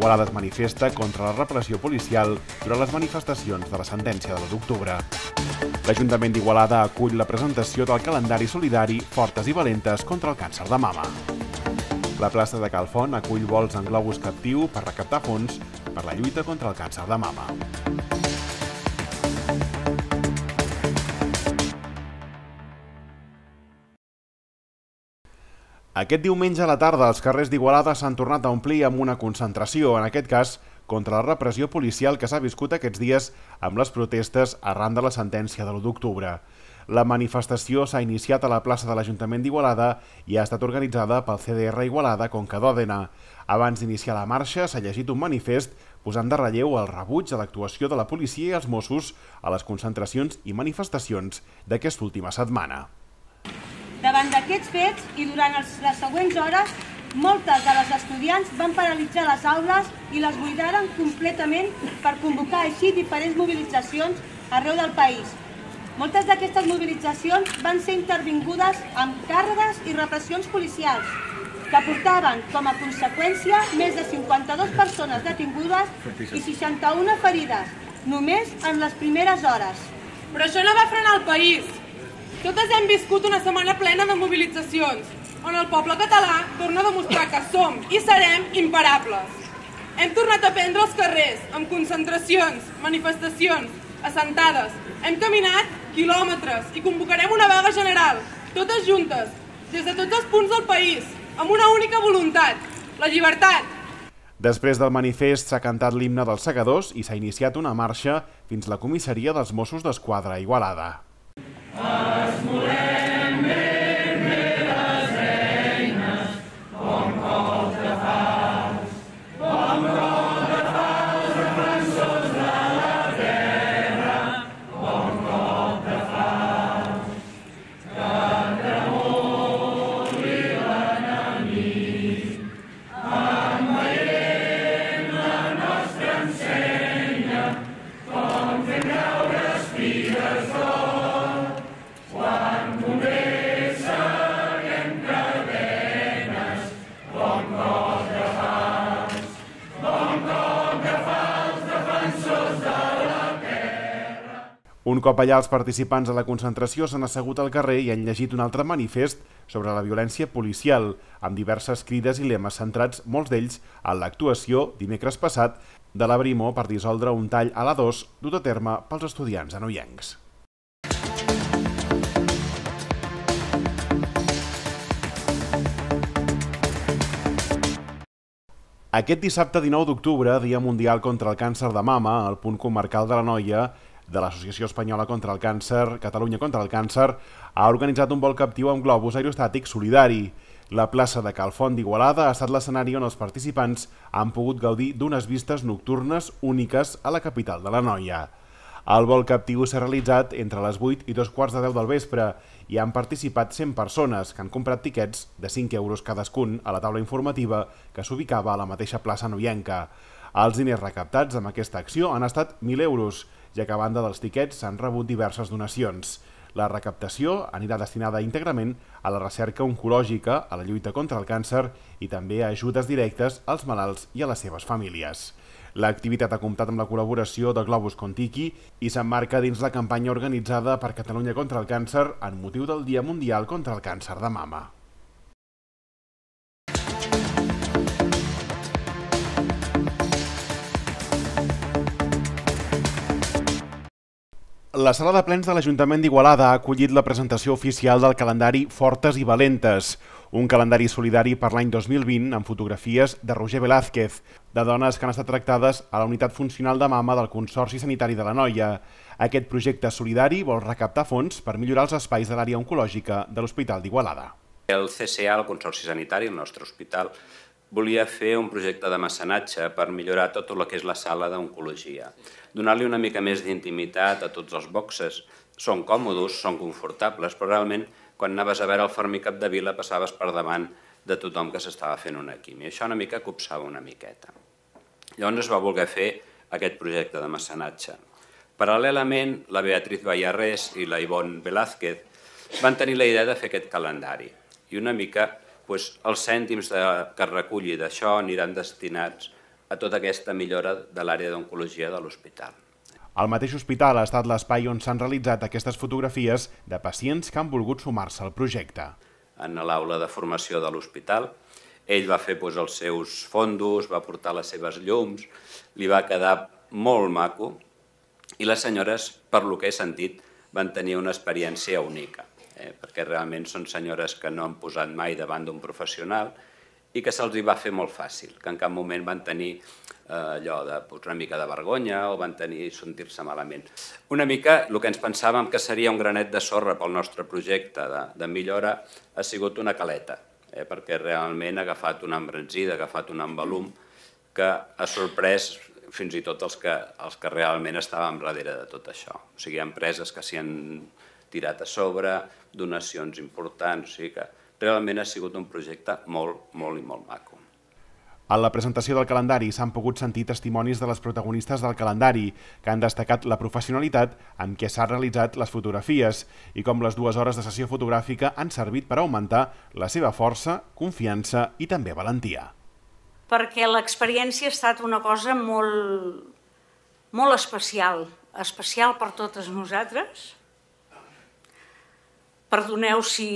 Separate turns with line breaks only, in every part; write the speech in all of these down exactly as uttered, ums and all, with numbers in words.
d'Igualada es manifesta contra la repressió policial durant les manifestacions de la sentència de l'u d'octubre. L'Ajuntament d'Igualada acull la presentació del calendari solidari Fortes i Valentes contra el càncer de mama. La plaça de Cal Font acull vols en globus captiu per recaptar fons per la lluita contra el càncer de mama. Aquest diumenge a la tarda els carrers d'Igualada s'han tornat a omplir amb una concentració, en aquest cas contra la repressió policial que s'ha viscut aquests dies amb les protestes arran de la sentència de l'u d'octubre. La manifestació s'ha iniciat a la plaça de l'Ajuntament d'Igualada i ha estat organitzada pel C D R Igualada Conca d'Òdena. Abans d'iniciar la marxa s'ha llegit un manifest posant de relleu el rebuig a l'actuació de la policia i els Mossos a les concentracions i manifestacions d'aquesta última setmana.
Davant d'aquests fets i durant les següents hores, moltes de les estudiants van paralitzar les aules i les buidaren completament per convocar així diferents mobilitzacions arreu del país. Moltes d'aquestes mobilitzacions van ser intervingudes amb càrregues i repressions policials, que portaven com a conseqüència més de cinquanta-dues persones detingudes i seixanta-una ferides, només en les primeres hores.
Però això no va frenar el país. Totes hem viscut una setmana plena de mobilitzacions, on el poble català torna a demostrar que som i serem imparables. Hem tornat a prendre els carrers, amb concentracions, manifestacions, assentades. Hem caminat quilòmetres i convocarem una vaga general, totes juntes, des de tots els punts del país, amb una única voluntat, la llibertat.
Després del manifest s'ha cantat l'himne dels segadors i s'ha iniciat una marxa fins a la comissaria dels Mossos d'Esquadra a Igualada.
Es volem ben bé les eines, com cops de falç, com cops de falç, defensors de la terra, com cops de falç, que tremoli l'enemic, envaient la nostra ensenya, com fent caure espigues d'or.
Un cop allà, els participants de la concentració s'han assegut al carrer i han llegit un altre manifest sobre la violència policial, amb diverses crides i lemes centrats, molts d'ells, en l'actuació, dimecres passat, de la Brimo per dissoldre un tall a l'A dos dut a terme pels estudiants anoiencs. Aquest dissabte dinou d'octubre, Dia Mundial contra el Càncer de Mama, al punt comarcal de l'Anoia, de l'Associació Espanyola contra el Càncer, Catalunya contra el Càncer, ha organitzat un vol captiu amb globus aerostàtic solidari. La plaça de Cal Font d'Igualada ha estat l'escenari on els participants han pogut gaudir d'unes vistes nocturnes úniques a la capital de l'Anoia. El vol captiu s'ha realitzat entre les vuit i dos quarts de deu del vespre i han participat cent persones que han comprat tiquets de cinc euros cadascun a la taula informativa que s'ubicava a la mateixa plaça anoienca. Els diners recaptats amb aquesta acció han estat mil euros, ja que a banda dels tiquets s'han rebut diverses donacions. La recaptació anirà destinada íntegrament a la recerca oncològica, a la lluita contra el càncer i també a ajudes directes als malalts i a les seves famílies. L'activitat ha comptat amb la col·laboració de Globus Contiki i s'emmarca dins la campanya organitzada per Catalunya contra el Càncer en motiu del Dia Mundial contra el Càncer de Mama. La sala de plens de l'Ajuntament d'Igualada ha acollit la presentació oficial del calendari Fortes i Valentes, un calendari solidari per l'any dos mil vint amb fotografies de Roger Velázquez, de dones que han estat tractades a la unitat funcional de mama del Consorci Sanitari de l'Anoia. Aquest projecte solidari vol recaptar fons per millorar els espais de l'àrea oncològica de l'Hospital d'Igualada.
El C S A, el Consorci Sanitari, el nostre hospital, volia fer un projecte de mecenatge per millorar tot el que és la sala d'oncologia. Donar-li una mica més d'intimitat a tots els boxes. Són còmodes, són confortables, però realment quan anaves a veure el Fermicap de Vila passaves per davant de tothom que s'estava fent una quimio. Això una mica copsava una miqueta. Llavors es va voler fer aquest projecte de mecenatge. Paral·lelament, la Beatriz Vallarrés i la Ivonne Velázquez van tenir la idea de fer aquest calendari. I una mica els cèntims que es reculli d'això aniran destinats a tota aquesta millora de l'àrea d'oncologia de l'hospital.
El mateix hospital ha estat l'espai on s'han realitzat aquestes fotografies de pacients que han volgut sumar-se al projecte.
En l'aula de formació de l'hospital, ell va fer doncs, els seus fondos, va portar les seves llums, li va quedar molt maco i les senyores, per lo que he sentit, van tenir una experiència única, eh? perquè realment són senyores que no han posat mai davant d'un professional i que se'ls va fer molt fàcil, que en cap moment van tenir eh, allò de pues, una mica de vergonya o van tenir sentir-se malament. Una mica el que ens pensàvem que seria un granet de sorra pel nostre projecte de, de millora ha sigut una caleta, eh? perquè realment ha agafat una embranzida, ha agafat un envolum que ha sorprès fins i tot els que, els que realment estàvem darrere de tot això. O sigui, hi ha empreses que s'hi han tirat a sobre, donacions importants, o sigui que realment ha sigut un projecte molt, molt i molt maco.
En la presentació del calendari s'han pogut sentir testimonis de les protagonistes del calendari, que han destacat la professionalitat amb què s'han realitzat les fotografies i com les dues hores de sessió fotogràfica han servit per augmentar la seva força, confiança i també valentia.
Perquè l'experiència ha estat una cosa molt, molt especial, especial per totes nosaltres. Perdoneu si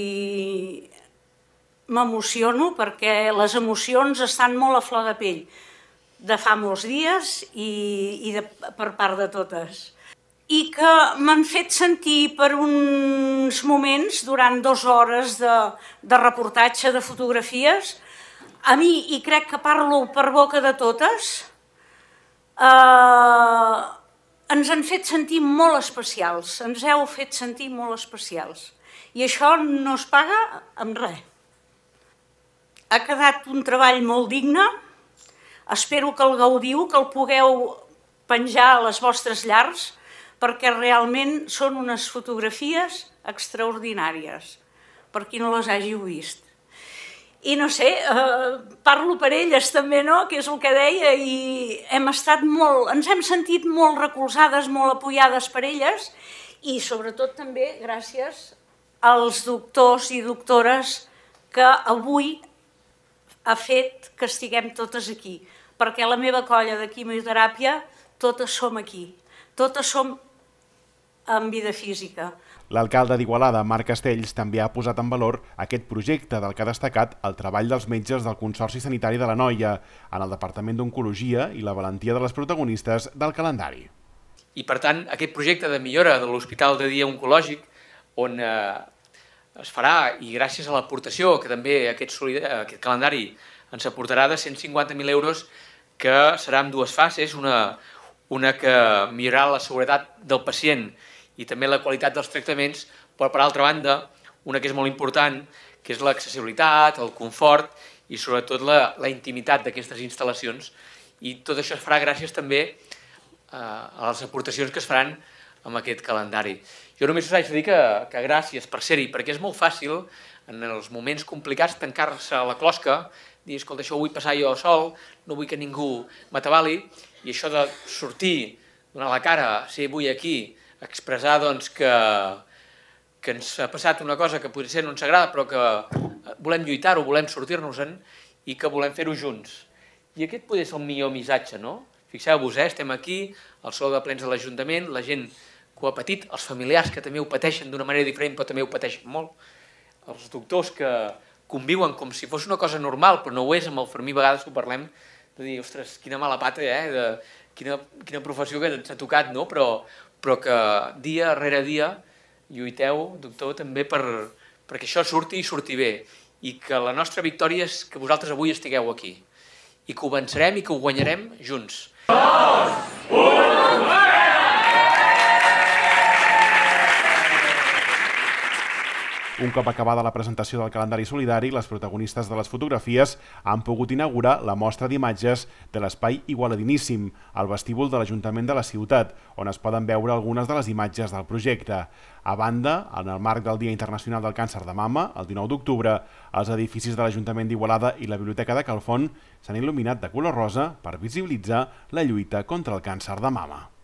m'emociono, perquè les emocions estan molt a flor de pell, de fa molts dies i, i de, per part de totes. I que m'han fet sentir per uns moments, durant dues hores de, de reportatge, de fotografies, a mi, i crec que parlo per boca de totes, eh, ens han fet sentir molt especials, ens heu fet sentir molt especials. I això no es paga amb res. Ha quedat un treball molt digne, espero que el gaudiu, que el pugueu penjar a les vostres llars, perquè realment són unes fotografies extraordinàries, per qui no les hàgiu vist. I no sé, eh, parlo per elles també, no?, que és el que deia, i hem estat molt, ens hem sentit molt recolzades, molt apoyades per elles, i sobretot també gràcies als doctors i doctores que avui ha fet que estiguem totes aquí, perquè la meva colla de quimioteràpia totes som aquí, totes som en vida física.
L'alcalde d'Igualada, Marc Castells, també ha posat en valor aquest projecte del que ha destacat el treball dels metges del Consorci Sanitari de l'Anoia en el Departament d'Oncologia i la valentia de les protagonistes del calendari.
I per tant, aquest projecte de millora de l'Hospital de Dia Oncològic, on eh, es farà, i gràcies a l'aportació que també aquest, aquest calendari ens aportarà de cent cinquanta mil euros, que serà en dues fases, una, una que millorarà la seguretat del pacient i també la qualitat dels tractaments, però per altra banda, una que és molt important, que és l'accessibilitat, el confort i sobretot la, la intimitat d'aquestes instal·lacions. I tot això es farà gràcies també eh, a les aportacions que es faran amb aquest calendari. Jo només us haig de dir que, que gràcies per ser-hi, perquè és molt fàcil, en els moments complicats, tancar-se a la closca, dir, escolta, això ho vull passar jo sol, no vull que ningú m'atabali, i això de sortir, donar la cara, ser avui aquí, expressar doncs, que, que ens ha passat una cosa que potser no ens agrada, però que volem lluitar-ho, volem sortir-nos-en i que volem fer-ho junts. I aquest potser és el millor missatge, no? Fixeu-vos, eh? Estem aquí, al saló de plens de l'Ajuntament, la gent que ho ha patit, els familiars que també ho pateixen d'una manera diferent, però també ho pateixen molt, els doctors que conviuen com si fos una cosa normal, però no ho és, amb el Fermí a vegades ho parlem, de dir, ostres, quina mala pata, eh? De, quina, quina professió que ens ha tocat, no? Però, però que dia rere dia lluiteu, doctor, també per, perquè això surti i surti bé, i que la nostra victòria és que vosaltres avui estigueu aquí, i que ho vencerem i que ho guanyarem junts. Dos, un,
Un cop acabada la presentació del calendari solidari, les protagonistes de les fotografies han pogut inaugurar la mostra d'imatges de l'espai Igualadiníssim, al vestíbul de l'Ajuntament de la ciutat, on es poden veure algunes de les imatges del projecte. A banda, en el marc del Dia Internacional del Càncer de Mama, el dinou d'octubre, els edificis de l'Ajuntament d'Igualada i la Biblioteca de Calfont s'han il·luminat de color rosa per visibilitzar la lluita contra el càncer de mama.